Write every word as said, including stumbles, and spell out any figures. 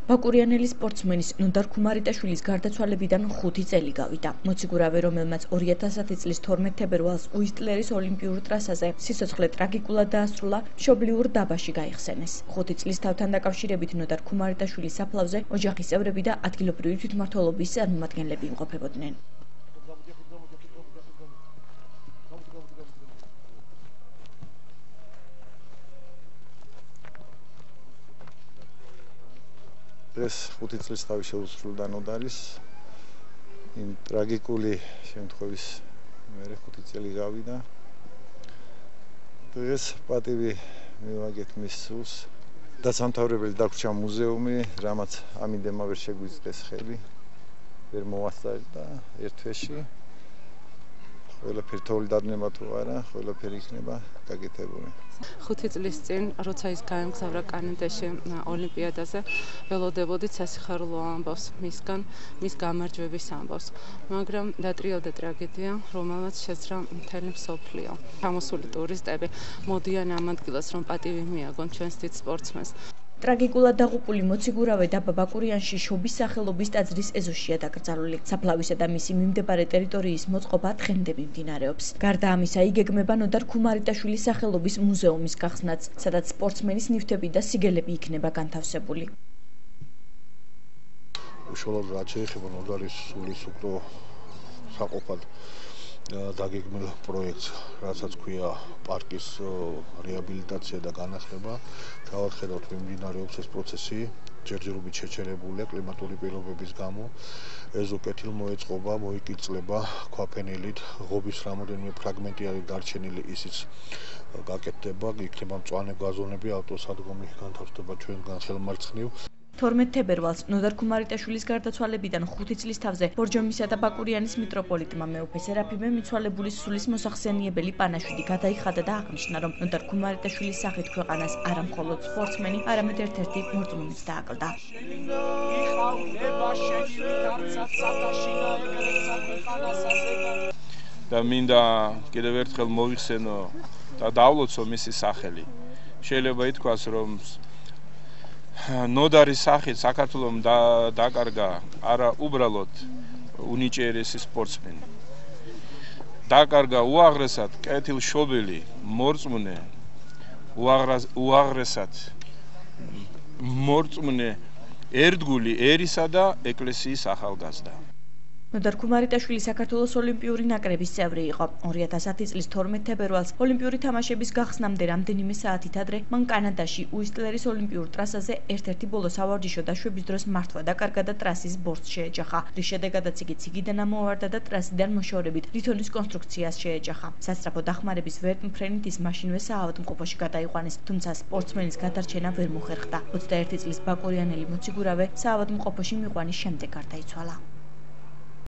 ბაკურიანელი სპორტსმენის ნოდარ ქუმარიტაშვილის გარდაცვალებიდან ხუთი წელი გავიდა. მოციგურავე, რომელმაც ორი ათასათი წლის თორმეტ თებერვალს უისტლერის ოლიმპიურ ტრასაზე სიცოცხლე ტრაგიკულად დაასრულა, მშობლიურ დაბაში გაიხსენეს. ხუთი წლის თავთან დაკავშირებით ნოდარ ქუმარიტაშვილის საფლავზე ოჯახის წევრები და ადგილობრივი თვითმმართველობის წარმომადგენლები იმყოფებოდნენ. ეს ხუთი წლის თავი შეუსრულდა ნოდარის იმ ტრაგიკული შემთხვევის მერე ხუთი წელი გავიდა. დღეს პატივი მივაგეთ მის სულს. დასამთავრებელი დაგვრჩა მუზეუმი, რამაც ამიდემა ვერ შეგვიწყეს ხელი, ვერ მოვასწარდა ერთ თვეში. ყველაფერი თოვლი დადნება თუ არა, ყველაფერი იქნება გაკეთებული. ხუთი წლის წინ, როცა ის გაემგზავრა კანადაში ოლიმპიადაზე, ველოდებოდით სასიხარულო ამბავს მისგან, მის გამარჯვების ამბავს. მაგრამ დატრიალდა ტრაგედია, რომელმაც შეძრა მთელი მსოფლიო. გამოსული ტურისტები მოდიან ამ ადგილას, რომ პატივი მიაგონ ჩვენს დიდ სპორტსმენს. ტრაგიკულად დაღუპული მოციგურავე დაბა ბაკურიანში შობის სახელობის ტაძრის ეზოშია დაკრძალული. საფლავისა და მისი მიმდებარე ტერიტორიის მოწყობა დღემდე მიმდინარეობს. გარდა ამისა, იგეგმება ნოდარ ქუმარიტაშვილის სახელობის მუზეუმის გახსნაც, სადაც სპორტსმენის ნივთები და სიგელები იქნება განთავსებული. უშუალოდ რაც შეეხება ნოდარის სულის უკრო საყოფად დაგეგმილ პროექტს, რასაც ქვია პარკის რეაბილიტაცია და განახლება, გავარხედავთ მიმდინარეობს ეს პროცესი, ჯერჯერობით შეჩერებულია კლიმატური პირობების გამო. ეზო კეთილმოეწყობა, მოიკიწლება ქვაფენილით, ღობის რამოდენიმე ფრაგმენტი არის დარჩენილი, ისიც გაკეთდება, იქნება მწვანე გაზონები, ავტოსადგომი განთავსდება ჩვენგან ხელმარცხნივ. თორმეტ თებერვალს ნოდარ ქუმარიტაშვილის გარდაცვალებიდან ხუთი წლის თავზე ბორჯომისა და ბაკურიანის მიტროპოლიტმა მეუფე სერაფიმე მიცვალებულის სულის მოსახსენიებელი პანაშვიდი გადაიხადა და აღნიშნა, რომ ნოდარ ქუმარიტაშვილის სახით ქვეყანას არა მხოლოდ სპორტსმენი, არამედ ერთ-ერთი მორწმუნეც დააკლდა. და მინდა კიდევ ერთხელ მოვიხსენო და დავლოცო მისი სახელი. შეიძლება ითქვას, რომ ნოდარის სახით საქართველომ დაკარგა არა უბრალოდ უნიჭიერესი სპორტსმენი. დაკარგა უაღრესად კეთილშობილი მორწმუნე, უაღრესად მორწმუნე ერთგული ერისა და ეკლესიის ახალგაზრდა. ნოდარ ქუმარიტაშვილი საქართველოს ოლიმპიური ნაკრების წევრი იყო. ორი ათასათი წლის თორმეტ თებერვალს ოლიმპიური თამაშების გახსნამდე რამდენიმე საათით ადრე მან კანადაში უისტლერის ოლიმპიურ ტრასაზე ერთ-ერთი ბოლო სავარჯიშო დაშვების დროს მართვა დაკარგა და ტრასის ბორცვს შეეჯახა. რის შედეგადაც იგი ციგიდან ამოვარდა და ტრასიდან მოშორებით ლითონის კონსტრუქციას შეეჯახა. სასწრაფო დახმარების ვერტმფრენით ის მაშინვე საავადმყოფოში გადაიყვანეს, თუმცა სპორტსმენის გადარჩენა ვერ მოხერხდა. ოცდაერთი წლის ბაკურიანელი მოციგურავე საავადმყოფოში მიყვანის შემდეგ გარდაიცვალა.